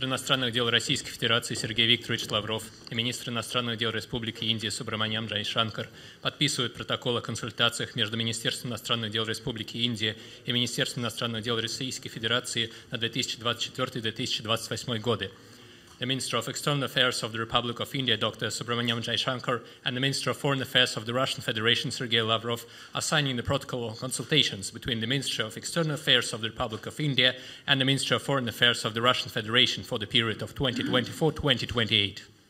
Министр иностранных дел Российской Федерации Сергей Викторович Лавров и министр иностранных дел Республики Индия Субраманян Джайшанкар подписывают протокол о консультациях между Министерством иностранных дел Республики Индия и Министерством иностранных дел Российской Федерации на 2024-2028 годы. The Minister of External Affairs of the Republic of India, Dr. Subramaniam Jaishankar, and the Minister of Foreign Affairs of the Russian Federation, Sergei Lavrov, are signing the protocol of consultations between the Ministry of External Affairs of the Republic of India and the Ministry of Foreign Affairs of the Russian Federation for the period of 2024-2028.